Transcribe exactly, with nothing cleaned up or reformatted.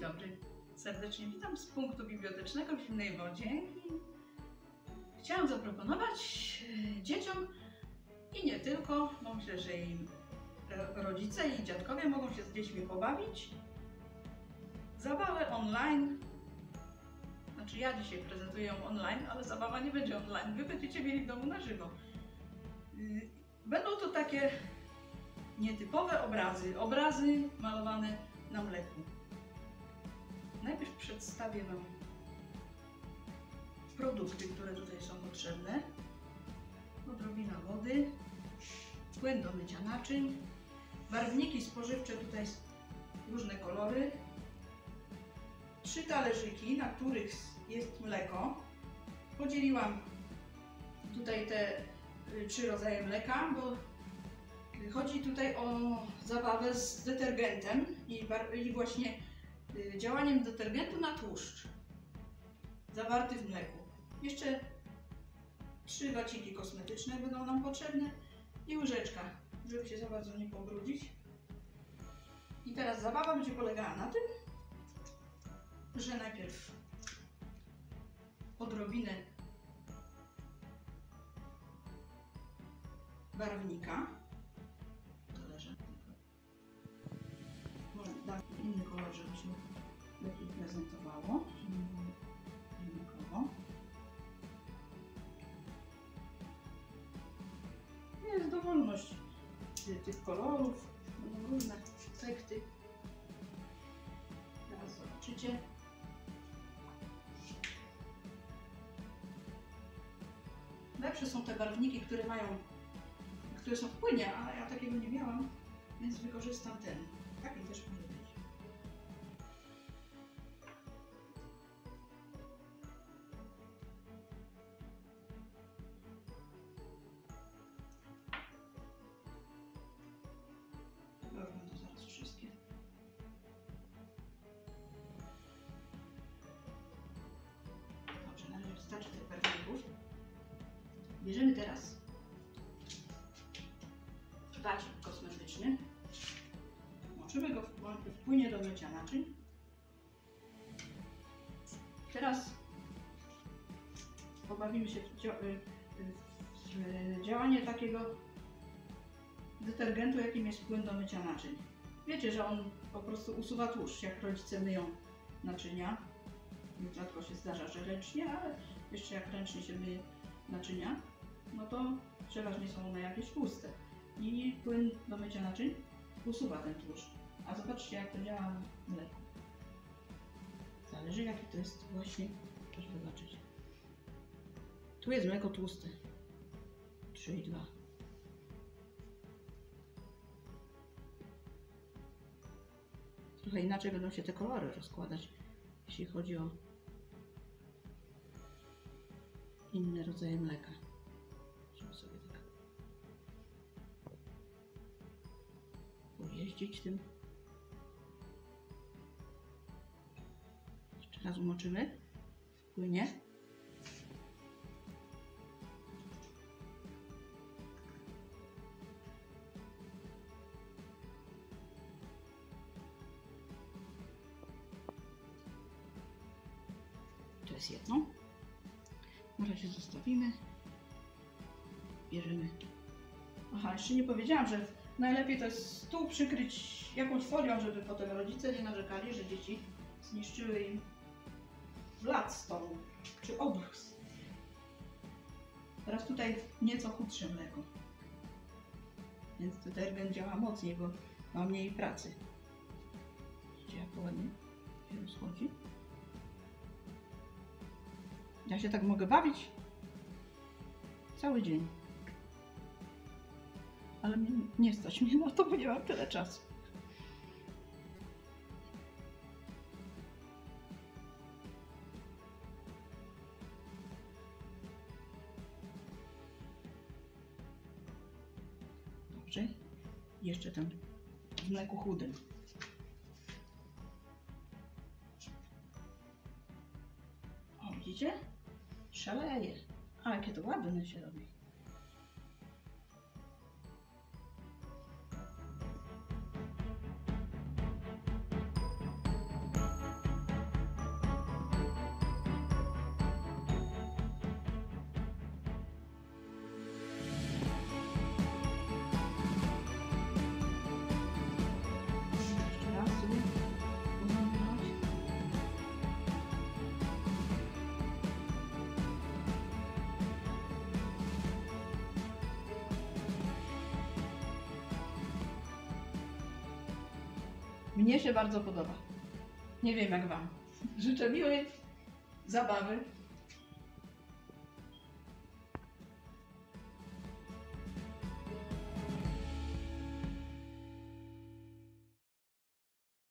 dobry, serdecznie witam z punktu bibliotecznego w Zimnej Wodzie i chciałam zaproponować dzieciom i nie tylko, bo myślę, że i rodzice i dziadkowie mogą się z dziećmi pobawić, zabawę online. Znaczy ja dzisiaj prezentuję ją online, ale zabawa nie będzie online, wy będziecie mieli w domu na żywo. Będą to takie nietypowe obrazy, obrazy malowane na mleku. Najpierw przedstawię Wam produkty, które tutaj są potrzebne. Odrobina wody, płyn do mycia naczyń, barwniki spożywcze, tutaj różne kolory, trzy talerzyki, na których jest mleko. Podzieliłam tutaj te trzy rodzaje mleka, bo chodzi tutaj o zabawę z detergentem i, i właśnie działaniem detergentu na tłuszcz zawarty w mleku. Jeszcze trzy waciki kosmetyczne będą nam potrzebne i łyżeczka, żeby się za bardzo nie pobrudzić. I teraz zabawa będzie polegała na tym, że najpierw odrobinę barwnika, talerza, może dać inny kolor, żeby się lepiej prezentowało, żeby nie było jednakowo. Jest dowolność tych kolorów, będą różne efekty. Teraz zobaczycie. Lepsze są te barwniki, które mają, które są w płynie, ale ja takiego nie miałam, więc wykorzystam ten. Taki też może być. Wezmę to zaraz wszystkie. Dobrze, na razie wystarczy tych barwników. Bierzemy teraz wacik kosmetyczny, moczymy go w płynie do mycia naczyń. Teraz pobawimy się w, dzia w działanie takiego detergentu, jakim jest płyn do mycia naczyń. Wiecie, że on po prostu usuwa tłuszcz, jak rodzice myją naczynia. Rzadko się zdarza, że ręcznie, ale jeszcze jak ręcznie się myje naczynia, no to przeważnie są one jakieś tłuste. I płyn do mycia naczyń usuwa ten tłuszcz. A zobaczcie, jak to działa na mleku. Zależy, jaki to jest właśnie, proszę zobaczyć. Tu jest mleko tłuste. trzy i dwa. Trochę inaczej będą się te kolory rozkładać, jeśli chodzi o inne rodzaje mleka. Żeby sobie tak pojeździć tym. Jeszcze raz umoczymy w płynie. To jest jedno. Na razie zostawimy. Bierzemy. Aha, jeszcze nie powiedziałam, że najlepiej to jest stół przykryć jakąś folią, żeby potem rodzice nie narzekali, że dzieci zniszczyły im blat stołu czy obrus. Teraz tutaj nieco chudsze mleko, więc detergent działa mocniej, bo ma mniej pracy. Widzicie, jak ładnie się rozchodzi. Ja się tak mogę bawić cały dzień. Ale mnie nie stać mnie na to, bo nie mam tyle czasu. Dobrze. Jeszcze ten w mleku chudym. O, widzicie? Szaleje. A jakie to ładne się robi. Mnie się bardzo podoba. Nie wiem jak Wam. Życzę miłej zabawy.